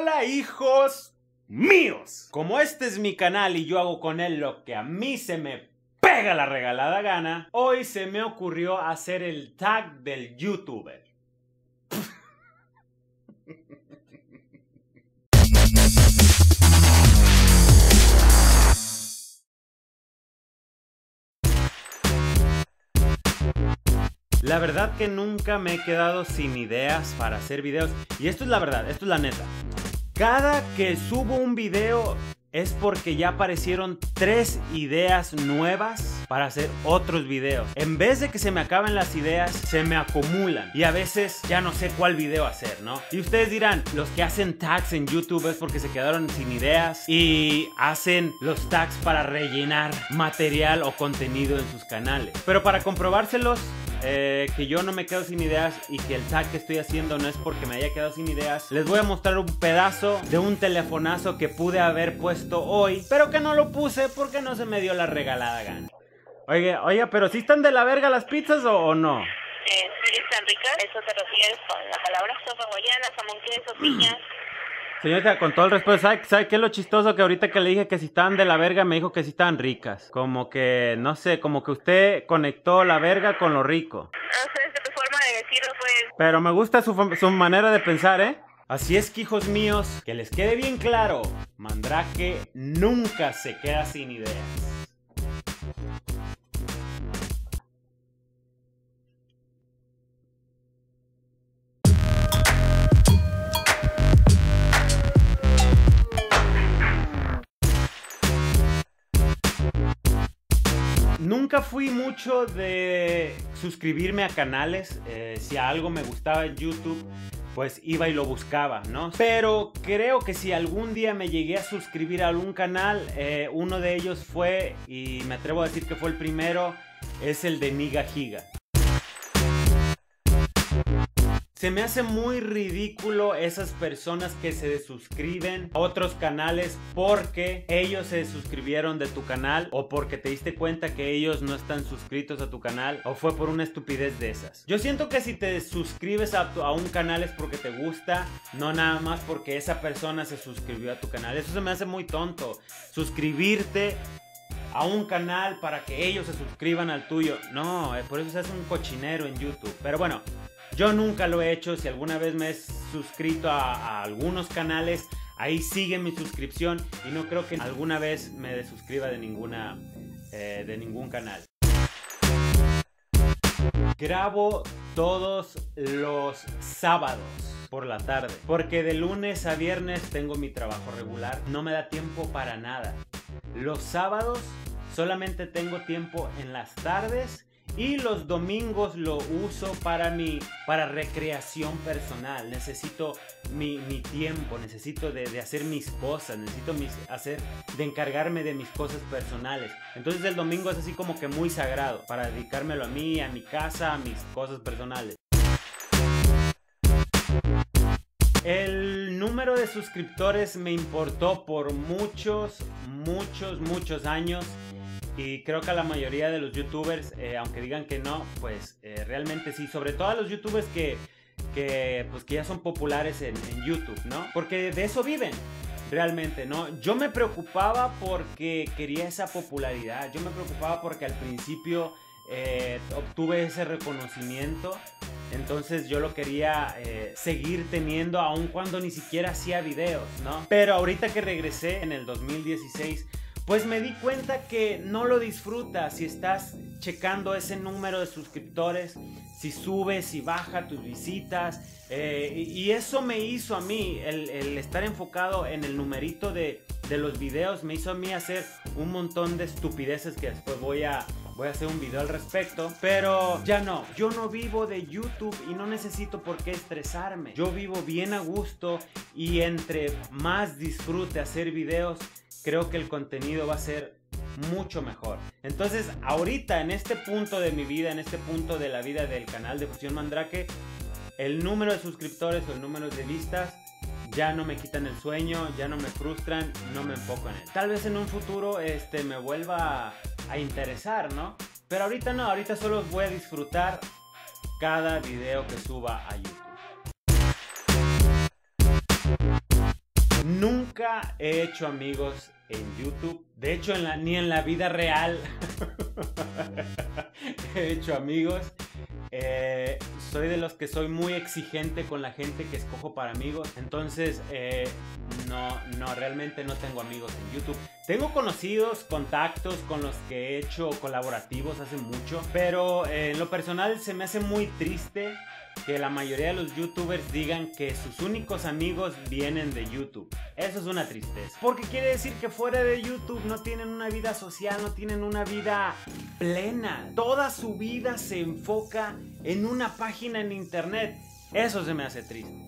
Hola, hijos míos. Como este es mi canal y yo hago con él lo que a mí se me pega la regalada gana, hoy se me ocurrió hacer el tag del youtuber. La verdad que nunca me he quedado sin ideas para hacer videos. Y esto es la verdad, esto es la neta. Cada que subo un video es porque ya aparecieron 3 ideas nuevas para hacer otros videos. En vez de que se me acaben las ideas, se me acumulan. Y a veces ya no sé cuál video hacer, ¿no? Y ustedes dirán, los que hacen tags en YouTube es porque se quedaron sin ideas y hacen los tags para rellenar material o contenido en sus canales. Pero para comprobárselos, que yo no me quedo sin ideas y que el tag que estoy haciendo no es porque me haya quedado sin ideas, les voy a mostrar un pedazo de un telefonazo que pude haber puesto hoy, pero que no lo puse porque no se me dio la regalada gana. Oiga, pero ¿sí están de la verga las pizzas o no? Sí, están ricas. ¿Eso te refieres con la palabra? Sopa hawaiana, jamón queso, piña. Señorita, con todo el respeto, ¿sabe qué es lo chistoso? Que ahorita que le dije que si estaban de la verga, me dijo que si estaban ricas. Como que, no sé, como que usted conectó la verga con lo rico. No sé, es tu forma de decirlo, pues. Pero me gusta su manera de pensar, ¿eh? Así es que, hijos míos, que les quede bien claro, Mandrake nunca se queda sin ideas. Nunca fui mucho de suscribirme a canales. Si algo me gustaba en YouTube, pues iba y lo buscaba, ¿no? Pero creo que si algún día me llegué a suscribir a algún canal, uno de ellos fue, y me atrevo a decir que fue el primero, es el de Niga Giga. Se me hace muy ridículo esas personas que se desuscriben a otros canales porque ellos se suscribieron de tu canal o porque te diste cuenta que ellos no están suscritos a tu canal o fue por una estupidez de esas. Yo siento que si te suscribes a un canal es porque te gusta, no nada más porque esa persona se suscribió a tu canal. Eso se me hace muy tonto. Suscribirte a un canal para que ellos se suscriban al tuyo. No, por eso se hace un cochinero en YouTube. Pero bueno, yo nunca lo he hecho. Si alguna vez me he suscrito a algunos canales, ahí sigue mi suscripción y no creo que alguna vez me desuscriba de ningún canal. Grabo todos los sábados por la tarde porque de lunes a viernes tengo mi trabajo regular. No me da tiempo para nada. Los sábados solamente tengo tiempo en las tardes. Y los domingos lo uso para recreación personal. Necesito mi tiempo, necesito de hacer mis cosas, necesito de encargarme de mis cosas personales. Entonces el domingo es así como que muy sagrado para dedicármelo a mí, a mi casa, a mis cosas personales. El número de suscriptores me importó por muchos años. Y creo que a la mayoría de los youtubers, aunque digan que no, pues realmente sí. Sobre todo a los youtubers que ya son populares en YouTube, ¿no? Porque de eso viven, realmente, ¿no? Yo me preocupaba porque quería esa popularidad. Yo me preocupaba porque al principio obtuve ese reconocimiento. Entonces yo lo quería seguir teniendo aun cuando ni siquiera hacía videos, ¿no? Pero ahorita que regresé en el 2016... pues me di cuenta que no lo disfrutas si estás checando ese número de suscriptores, si sube, si baja tus visitas. Y eso me hizo a mí, el estar enfocado en el numerito de los videos, me hizo a mí hacer un montón de estupideces que después voy a hacer un video al respecto. Pero ya no, yo no vivo de YouTube y no necesito por qué estresarme. Yo vivo bien a gusto y entre más disfrute hacer videos, creo que el contenido va a ser mucho mejor. Entonces ahorita en este punto de mi vida, en este punto de la vida del canal de Fusión Mandrake, el número de suscriptores o el número de vistas ya no me quitan el sueño, ya no me frustran, no me enfoco en él. Tal vez en un futuro me vuelva a interesar, ¿no? Pero ahorita no, ahorita solo voy a disfrutar cada video que suba a YouTube. Nunca he hecho amigos en YouTube. De hecho, ni en la vida real he hecho amigos. Soy de los que soy muy exigente con la gente que escojo para amigos. Entonces, realmente no tengo amigos en YouTube. Tengo conocidos, contactos con los que he hecho colaborativos hace mucho. Pero en lo personal se me hace muy triste que la mayoría de los youtubers digan que sus únicos amigos vienen de YouTube. Eso es una tristeza, porque quiere decir que fuera de YouTube no tienen una vida social, no tienen una vida plena. Toda su vida se enfoca en una página en internet. Eso se me hace triste.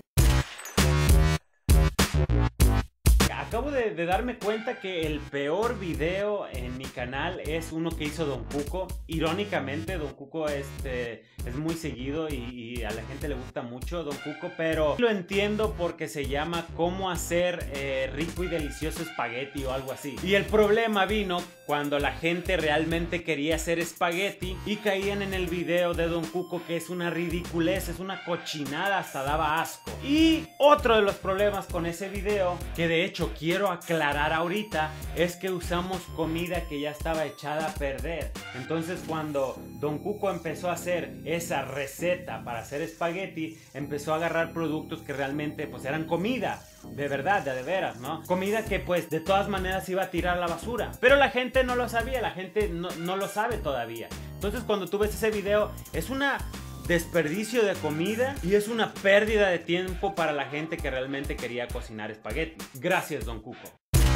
Acabo de darme cuenta que el peor video en mi canal es uno que hizo Don Cuco. Irónicamente, Don Cuco es muy seguido y a la gente le gusta mucho Don Cuco, pero lo entiendo porque se llama Cómo hacer rico y delicioso espagueti o algo así. Y el problema vino cuando la gente realmente quería hacer espagueti y caían en el video de Don Cuco, que es una ridiculez, es una cochinada, hasta daba asco. Y otro de los problemas con ese video, que de hecho quiero aclarar ahorita, es que usamos comida que ya estaba echada a perder. Entonces cuando Don Cuco empezó a hacer esa receta para hacer espagueti, empezó a agarrar productos que realmente pues eran comida de verdad, de veras, ¿no? Comida que pues de todas maneras iba a tirar a la basura. Pero la gente no lo sabía, la gente no lo sabe todavía. Entonces cuando tú ves ese video, es una desperdicio de comida y es una pérdida de tiempo para la gente que realmente quería cocinar espagueti. Gracias, Don Cuco.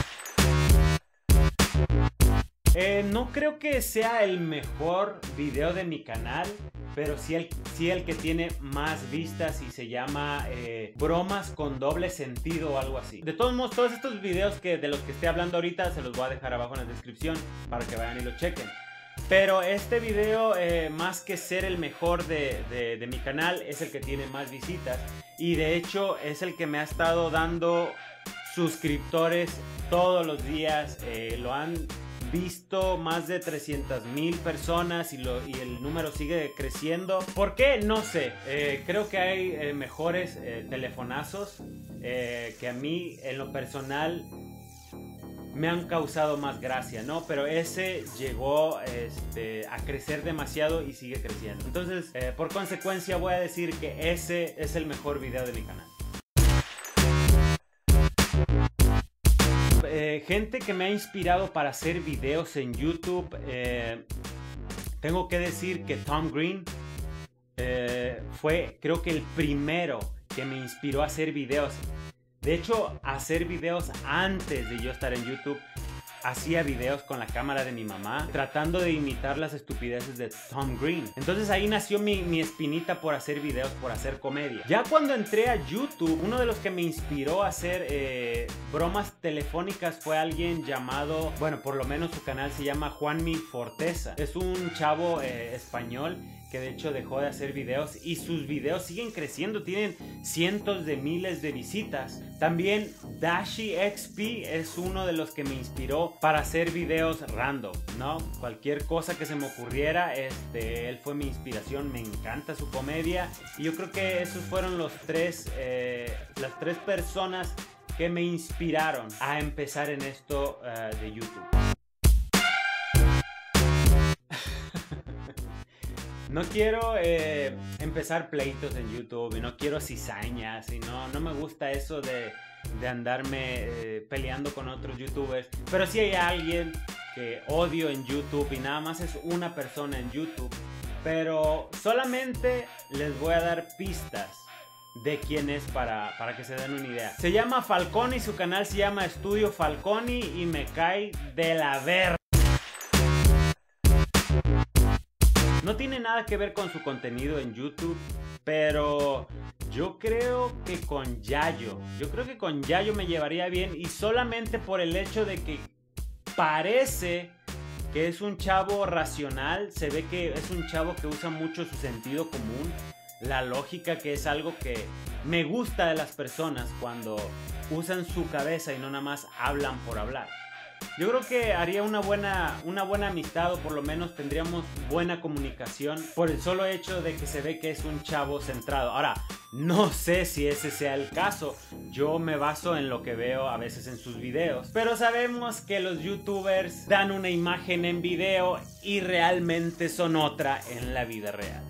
No creo que sea el mejor video de mi canal, pero sí el que tiene más vistas y se llama bromas con doble sentido o algo así. De todos modos, todos estos videos de los que estoy hablando ahorita se los voy a dejar abajo en la descripción para que vayan y lo chequen. Pero este video, más que ser el mejor de mi canal, es el que tiene más visitas. Y de hecho es el que me ha estado dando suscriptores todos los días. Lo han visto más de 300,000 personas y el número sigue creciendo. ¿Por qué? No sé. Creo que hay mejores telefonazos que a mí en lo personal me han causado más gracia, ¿no? Pero ese llegó a crecer demasiado y sigue creciendo. Entonces, por consecuencia voy a decir que ese es el mejor video de mi canal. Gente que me ha inspirado para hacer videos en YouTube, tengo que decir que Tom Green fue, creo que el primero que me inspiró a hacer videos. De hecho, hacer videos antes de yo estar en YouTube, hacía videos con la cámara de mi mamá tratando de imitar las estupideces de Tom Green. Entonces ahí nació mi espinita por hacer videos, por hacer comedia. Ya cuando entré a YouTube, uno de los que me inspiró a hacer bromas telefónicas fue alguien llamado, bueno, por lo menos su canal se llama Juanmi Forteza. Es un chavo español que de hecho dejó de hacer videos y sus videos siguen creciendo, tienen cientos de miles de visitas. También Dashi XP es uno de los que me inspiró para hacer videos random, ¿no? Cualquier cosa que se me ocurriera, él fue mi inspiración, me encanta su comedia y yo creo que esos fueron las tres personas que me inspiraron a empezar en esto de YouTube. No quiero empezar pleitos en YouTube y no quiero cizañas y no me gusta eso de andarme peleando con otros youtubers. Pero si hay alguien que odio en YouTube y nada más es una persona en YouTube, pero solamente les voy a dar pistas de quién es para que se den una idea. Se llama Falconi, su canal se llama Estudio Falconi y me cae de la verga. No tiene nada que ver con su contenido en YouTube, pero yo creo que con Yayo me llevaría bien, y solamente por el hecho de que parece que es un chavo racional, se ve que es un chavo que usa mucho su sentido común, la lógica, que es algo que me gusta de las personas cuando usan su cabeza y no nada más hablan por hablar. Yo creo que haría una buena amistad, o por lo menos tendríamos buena comunicación por el solo hecho de que se ve que es un chavo centrado. Ahora, No sé si ese sea el caso, yo me baso en lo que veo a veces en sus videos, pero sabemos que los youtubers dan una imagen en video y realmente son otra en la vida real.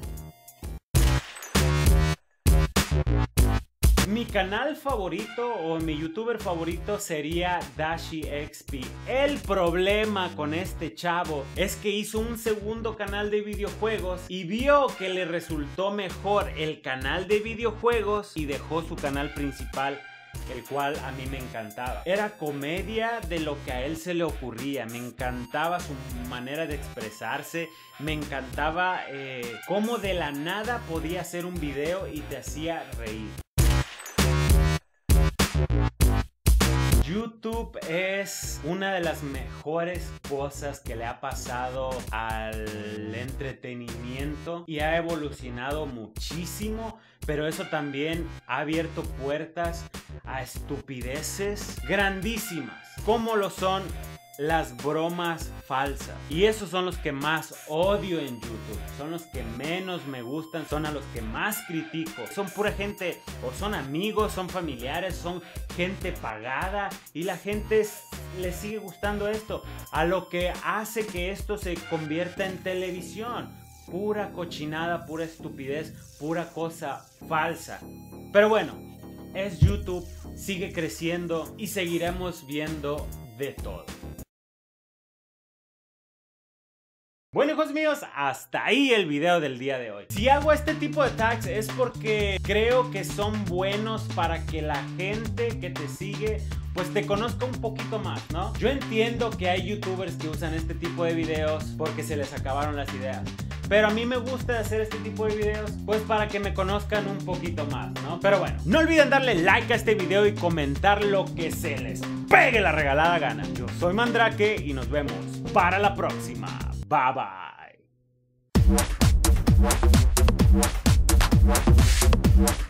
Mi canal favorito o mi youtuber favorito sería DashyXP. El problema con este chavo es que hizo un segundo canal de videojuegos y vio que le resultó mejor el canal de videojuegos y dejó su canal principal, el cual a mí me encantaba. Era comedia de lo que a él se le ocurría. Me encantaba su manera de expresarse. Me encantaba cómo de la nada podía hacer un video y te hacía reír. YouTube es una de las mejores cosas que le ha pasado al entretenimiento y ha evolucionado muchísimo, pero eso también ha abierto puertas a estupideces grandísimas, como lo son las bromas falsas. Y esos son los que más odio en YouTube. Son los que menos me gustan, son a los que más critico. Son pura gente, o son amigos, son familiares, son gente pagada. Y la gente le sigue gustando esto. A lo que hace que esto se convierta en televisión. Pura cochinada, pura estupidez, pura cosa falsa. Pero bueno, es YouTube, sigue creciendo y seguiremos viendo de todo. Bueno, hijos míos, hasta ahí el video del día de hoy. Si hago este tipo de tags es porque creo que son buenos para que la gente que te sigue pues te conozca un poquito más, ¿no? Yo entiendo que hay youtubers que usan este tipo de videos porque se les acabaron las ideas, pero a mí me gusta hacer este tipo de videos pues para que me conozcan un poquito más, ¿no? Pero bueno, no olviden darle like a este video y comentar lo que se les pegue la regalada gana. Yo soy Mandrake y nos vemos para la próxima. Bye bye.